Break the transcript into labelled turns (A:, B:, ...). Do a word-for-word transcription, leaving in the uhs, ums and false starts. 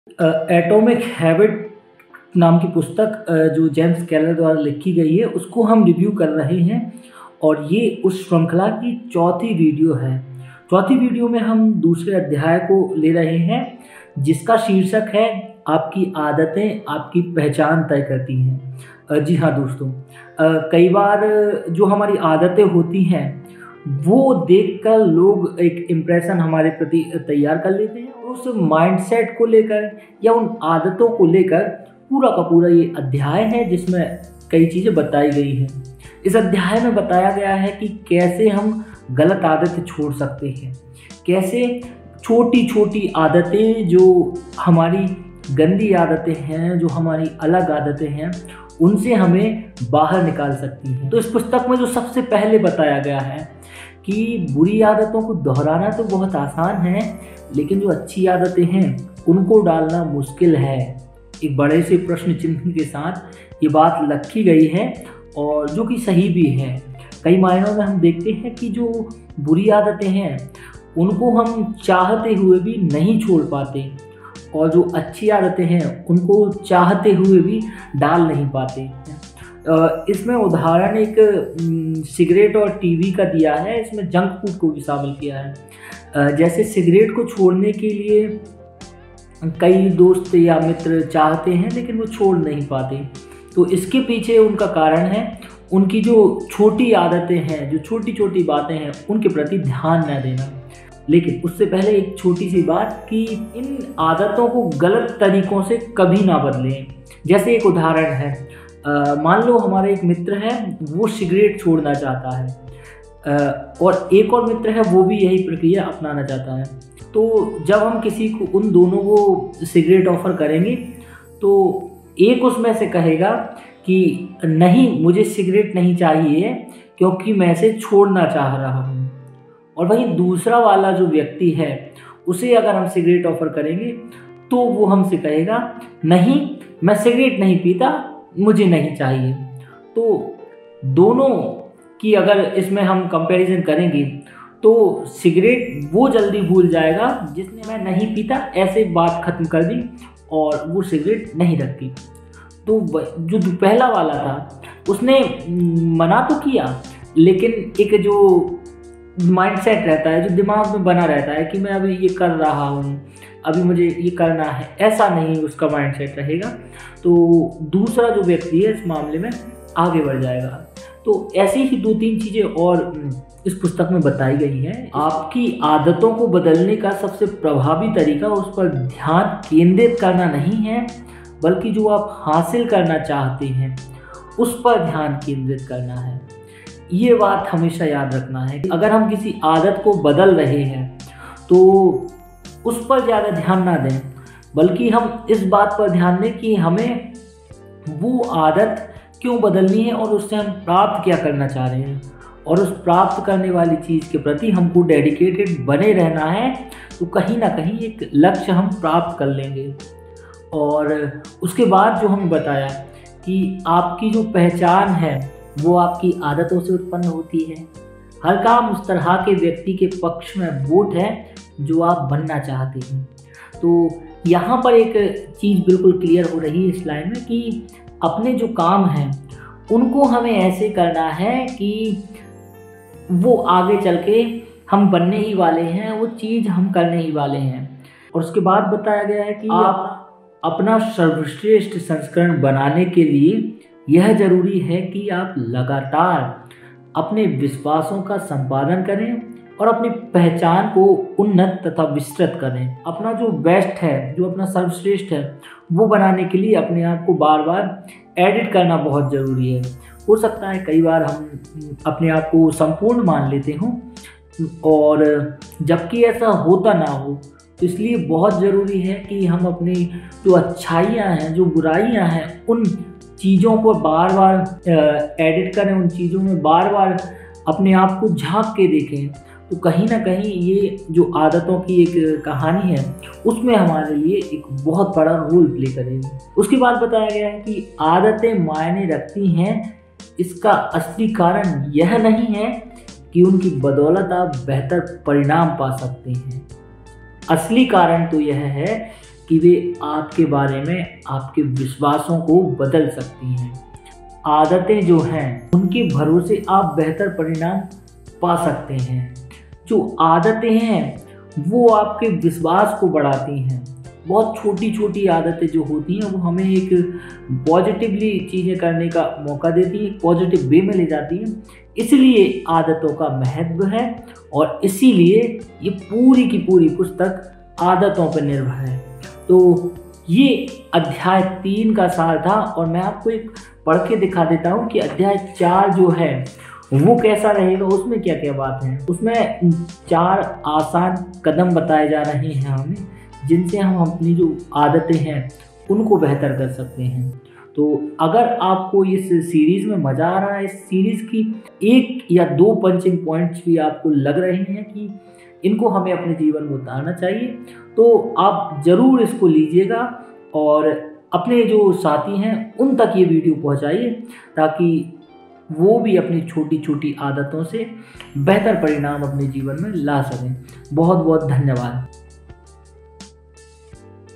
A: Atomic habit नाम की पुस्तक अ, जो जेम्स क्लियर द्वारा लिखी गई है, उसको हम रिव्यू कर रहे हैं और ये उस श्रृंखला की चौथी वीडियो है। चौथी वीडियो में हम दूसरे अध्याय को ले रहे हैं, जिसका शीर्षक है आपकी आदतें आपकी पहचान तय करती हैं। अ, जी हाँ दोस्तों, अ, कई बार जो हमारी आदतें होती हैं वो देखकर लोग एक इम्प्रेशन हमारे प्रति तैयार कर लेते हैं और उस माइंडसेट को लेकर या उन आदतों को लेकर पूरा का पूरा ये अध्याय है, जिसमें कई चीज़ें बताई गई हैं। इस अध्याय में बताया गया है कि कैसे हम गलत आदतें छोड़ सकते हैं, कैसे छोटी छोटी आदतें जो हमारी गंदी आदतें हैं, जो हमारी अलग आदतें हैं, उनसे हमें बाहर निकाल सकती हैं। तो इस पुस्तक में जो सबसे पहले बताया गया है कि बुरी आदतों को दोहराना तो बहुत आसान है, लेकिन जो अच्छी आदतें हैं उनको डालना मुश्किल है। एक बड़े से प्रश्न चिन्ह के साथ ये बात लिखी गई है और जो कि सही भी है। कई मायनों में हम देखते हैं कि जो बुरी आदतें हैं उनको हम चाहते हुए भी नहीं छोड़ पाते और जो अच्छी आदतें हैं उनको चाहते हुए भी डाल नहीं पाते। इसमें उदाहरण एक सिगरेट और टीवी का दिया है, इसमें जंक फूड को भी शामिल किया है। जैसे सिगरेट को छोड़ने के लिए कई दोस्त या मित्र चाहते हैं लेकिन वो छोड़ नहीं पाते, तो इसके पीछे उनका कारण है उनकी जो छोटी आदतें हैं, जो छोटी छोटी बातें हैं, उनके प्रति ध्यान न देना। लेकिन उससे पहले एक छोटी सी बात कि इन आदतों को गलत तरीक़ों से कभी ना बदलें। जैसे एक उदाहरण है, मान लो हमारा एक मित्र है, वो सिगरेट छोड़ना चाहता है आ, और एक और मित्र है, वो भी यही प्रक्रिया अपनाना चाहता है। तो जब हम किसी को, उन दोनों को सिगरेट ऑफ़र करेंगे तो एक उसमें से कहेगा कि नहीं, मुझे सिगरेट नहीं चाहिए क्योंकि मैं इसे छोड़ना चाह रहा हूँ, और वहीं दूसरा वाला जो व्यक्ति है उसे अगर हम सिगरेट ऑफ़र करेंगे तो वो हमसे कहेगा नहीं, मैं सिगरेट नहीं पीता, मुझे नहीं चाहिए। तो दोनों की अगर इसमें हम कंपैरिजन करेंगे तो सिगरेट वो जल्दी भूल जाएगा जिसने मैं नहीं पीता ऐसे बात ख़त्म कर दी और वो सिगरेट नहीं रखती। तो जो पहला वाला था उसने मना तो किया, लेकिन एक जो माइंडसेट रहता है, जो दिमाग में बना रहता है कि मैं अभी ये कर रहा हूँ, अभी मुझे ये करना है, ऐसा नहीं उसका माइंडसेट रहेगा। तो दूसरा जो व्यक्ति है इस मामले में आगे बढ़ जाएगा। तो ऐसी ही दो तीन चीज़ें और इस पुस्तक में बताई गई हैं। आपकी आदतों को बदलने का सबसे प्रभावी तरीका उस पर ध्यान केंद्रित करना नहीं है, बल्कि जो आप हासिल करना चाहते हैं उस पर ध्यान केंद्रित करना है। ये बात हमेशा याद रखना है। अगर हम किसी आदत को बदल रहे हैं तो उस पर ज़्यादा ध्यान ना दें, बल्कि हम इस बात पर ध्यान दें कि हमें वो आदत क्यों बदलनी है और उससे हम प्राप्त क्या करना चाह रहे हैं, और उस प्राप्त करने वाली चीज़ के प्रति हमको डेडिकेटेड बने रहना है। तो कहीं ना कहीं एक लक्ष्य हम प्राप्त कर लेंगे। और उसके बाद जो हमें बताया कि आपकी जो पहचान है वो आपकी आदतों से उत्पन्न होती है। हर काम उस तरह के व्यक्ति के पक्ष में वोट है जो आप बनना चाहते हैं। तो यहाँ पर एक चीज़ बिल्कुल क्लियर हो रही है इस लाइन में कि अपने जो काम हैं उनको हमें ऐसे करना है कि वो आगे चल के हम बनने ही वाले हैं, वो चीज़ हम करने ही वाले हैं। और उसके बाद बताया गया है कि आप अपना सर्वश्रेष्ठ संस्करण बनाने के लिए यह ज़रूरी है कि आप लगातार अपने विश्वासों का संपादन करें और अपनी पहचान को उन्नत तथा विस्तृत करें। अपना जो बेस्ट है, जो अपना सर्वश्रेष्ठ है, वो बनाने के लिए अपने आप को बार बार एडिट करना बहुत ज़रूरी है। हो सकता है कई बार हम अपने आप को संपूर्ण मान लेते हों, और जबकि ऐसा होता ना हो, तो इसलिए बहुत ज़रूरी है कि हम अपनी जो अच्छाइयाँ हैं, जो बुराइयाँ हैं, उन चीज़ों को बार बार एडिट करें, उन चीज़ों में बार बार अपने आप को झांक के देखें। तो कहीं ना कहीं ये जो आदतों की एक कहानी है उसमें हमारे लिए एक बहुत बड़ा रोल प्ले करेगी। उसके बाद बताया गया है कि आदतें मायने रखती हैं, इसका असली कारण यह नहीं है कि उनकी बदौलत आप बेहतर परिणाम पा सकते हैं। असली कारण तो यह है कि वे आपके बारे में आपके विश्वासों को बदल सकती हैं। आदतें जो हैं उनके भरोसे आप बेहतर परिणाम पा सकते हैं। जो आदतें हैं वो आपके विश्वास को बढ़ाती हैं। बहुत छोटी छोटी आदतें जो होती हैं वो हमें एक पॉजिटिवली चीज़ें करने का मौका देती हैं, पॉजिटिव वे में ले जाती हैं। इसलिए आदतों का महत्व है और इसीलिए ये पूरी की पूरी पुस्तक आदतों पर निर्भर है। तो ये अध्याय तीन का सार था और मैं आपको एक पढ़ के दिखा देता हूँ कि अध्याय चार जो है वो कैसा रहेगा, उसमें क्या क्या बात है। उसमें चार आसान कदम बताए जा रहे हैं हमें, जिनसे हम अपनी जो आदतें हैं उनको बेहतर कर सकते हैं। तो अगर आपको इस सीरीज़ में मज़ा आ रहा है, इस सीरीज़ की एक या दो पंचिंग पॉइंट्स भी आपको लग रहे हैं कि इनको हमें अपने जीवन में उतारना चाहिए, तो आप ज़रूर इसको लीजिएगा और अपने जो साथी हैं उन तक ये वीडियो पहुंचाइए, ताकि वो भी अपनी छोटी छोटी आदतों से बेहतर परिणाम अपने जीवन में ला सकें। बहुत बहुत धन्यवाद।